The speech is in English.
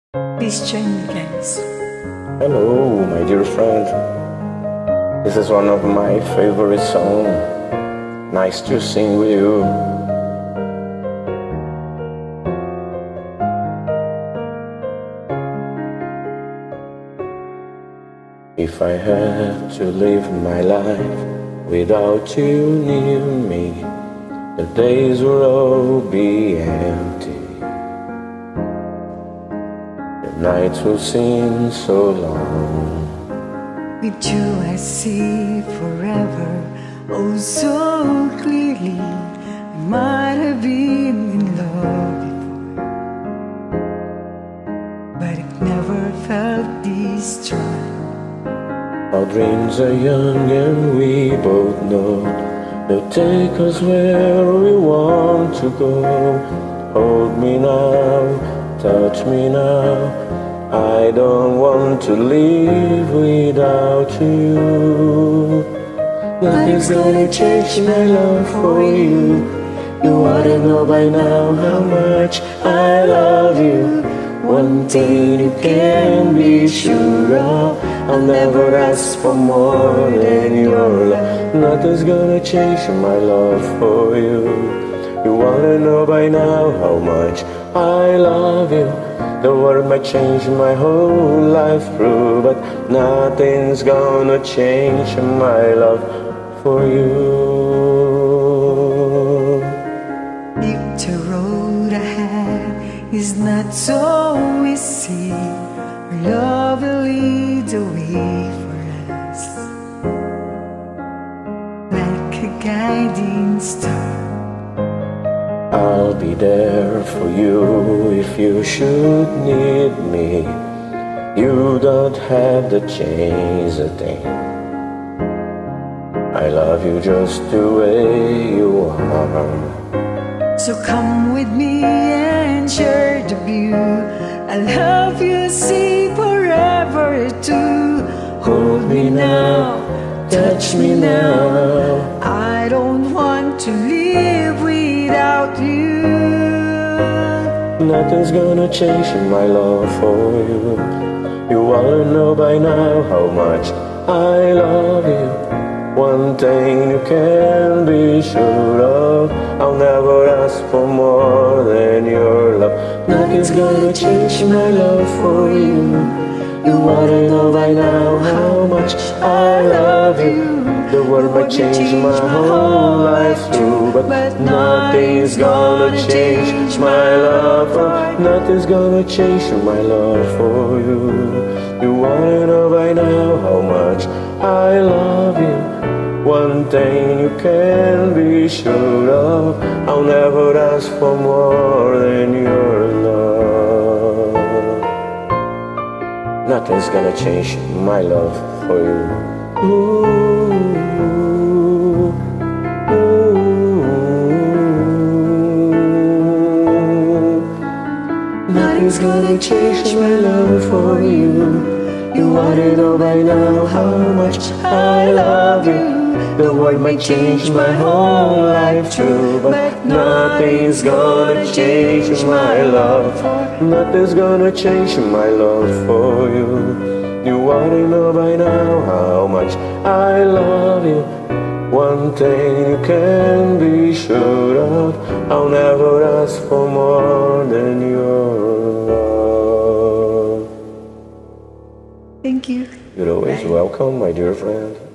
Please join me, guys. Hello, my dear friend. This is one of my favorite songs. Nice to sing with you. If I had to live my life without you near me, the days will all be empty. The nights will seem so long. With you I see forever, oh so clearly. I might have been in love before, but it never felt this strong. Our dreams are young and we both know they'll take us where we want to go. Hold me now, touch me now, I don't want to live without you. Nothing's gonna change my love for you. You ought to know by now how much I love you. One thing you can be sure of, I'll never ask for more than your love. Nothing's gonna change my love for you. You wanna know by now how much I love you. The world might change my whole life through, but nothing's gonna change my love for you. If the road ahead is not so easy, our love will lead the way for us, like a guiding star. I'll be there for you if you should need me. You don't have to change a thing. I love you just the way you are. So come with me and share the view. I'll help you see forever too. Hold me now, touch me now, I don't want to live without you. nothing's gonna change my love for you. You wanna know by now how much I love you. One thing you can be sure of, I'll never ask for more than your love. Nothing's gonna change my love for you. You wanna know by now how much I love you. The world might change my whole life too, but nothing's gonna change my love for. Nothing's gonna change my love for you. You wanna know by now how much I love you. One thing you can be sure of, I'll never ask for more than your love. Nothing's gonna change my love for you. Ooh, ooh. Nothing's gonna change my love for you. You wanna know by now how much I love you. The world might change my whole life too, but nothing's gonna change my love. Nothing's gonna change my love for you. You wanna know by now how much I love you. One thing you can be sure of, I'll never ask for more than your love. Thank you. You're always welcome, my dear friend.